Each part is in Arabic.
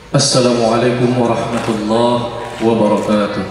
Assalamualaikum warahmatullahi wabarakatuh.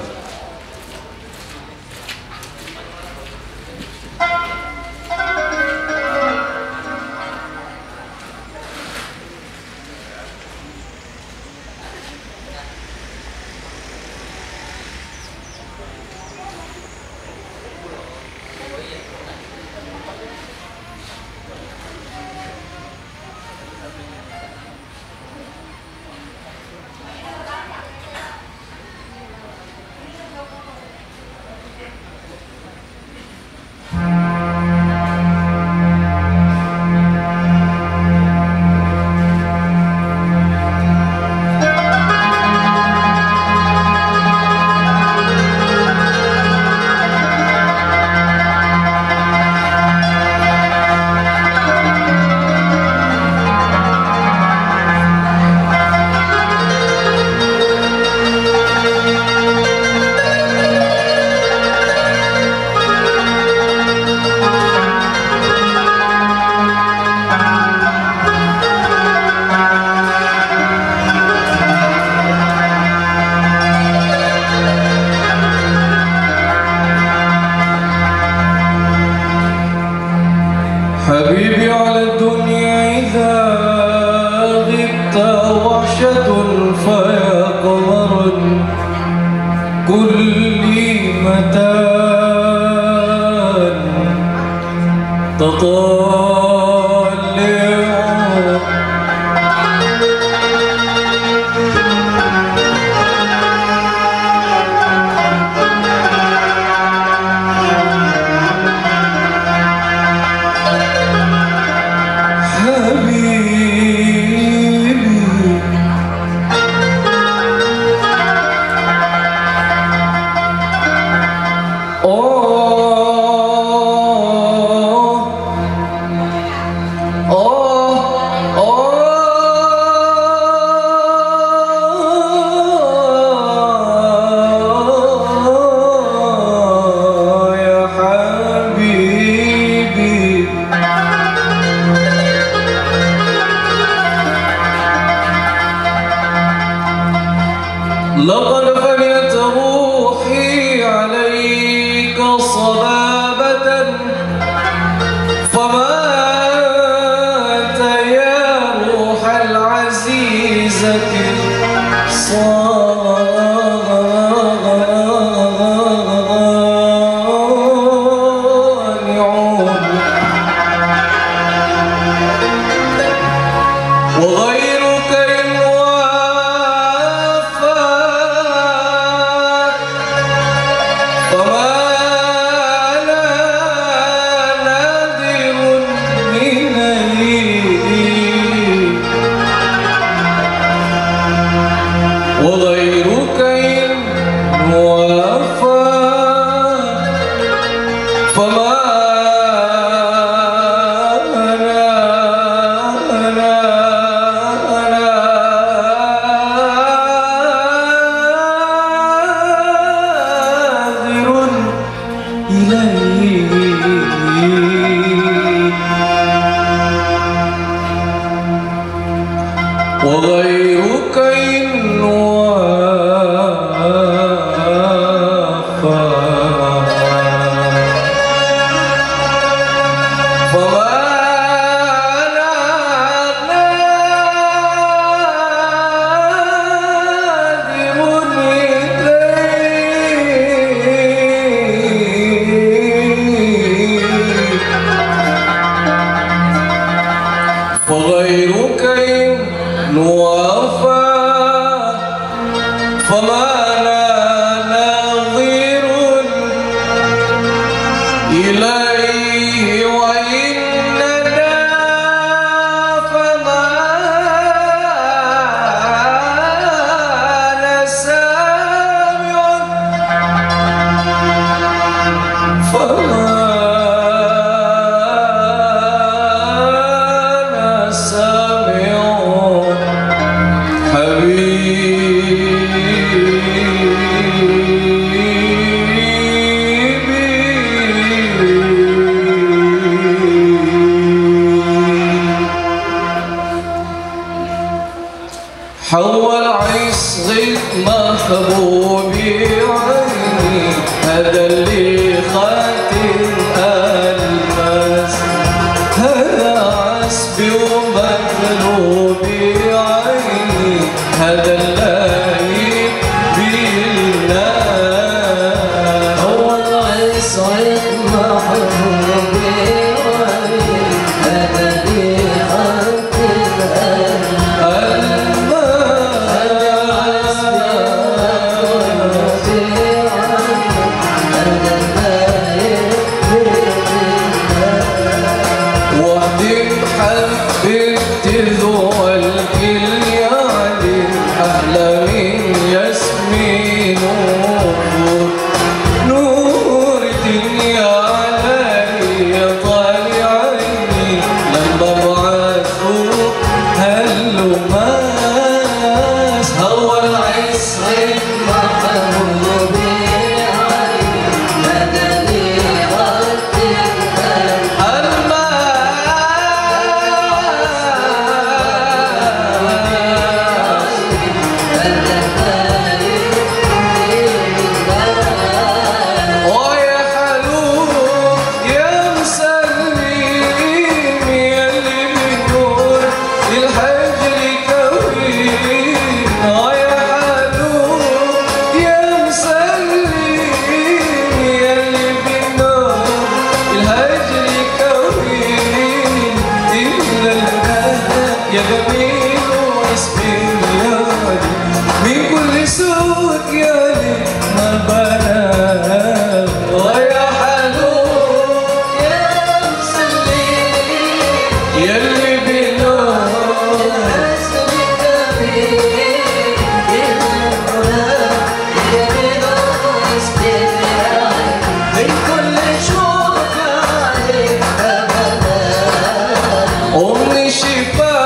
حبيبي على الدنيا إذا غبت وحشة فيا قمر قل لي متى تطلع لقد فنيت روحي عليك صبابة فمات يا روح العزيزة صانعون وغيرك وغيرك إن وافى فما ناظر إليه وغيرك إن وافى فما ناظر إليه فغيرك إن وافى فما ناظر إليه وإننا فما نسامع فما نسامع حول عصغة محبوبي عيني هذا اللي خاتم ألماس هذا عصبي ومقلوبي عيني هذا اللي بالله حول عصغة محبوبي عيني هذا اللي خاتم يا جميل واسمي من كل سوق يالي ما بلا ويا حلو يا مسلي ياللي بنور حسن كبير الغلا يا من كل شوق عليك أبدا أمي شفا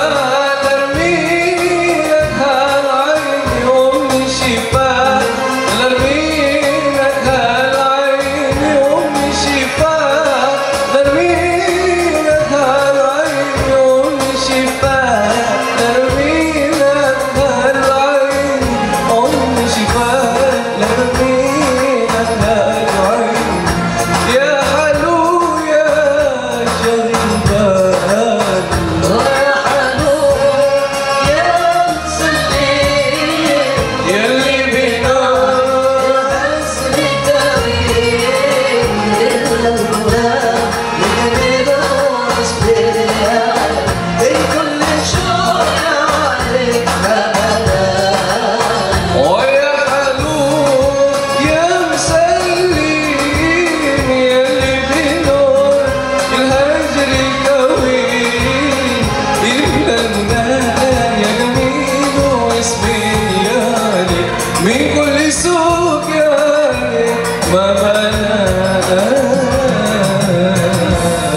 من كل سوق يالي ما بلا.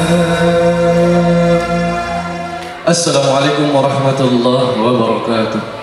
السلام عليكم ورحمة الله وبركاته.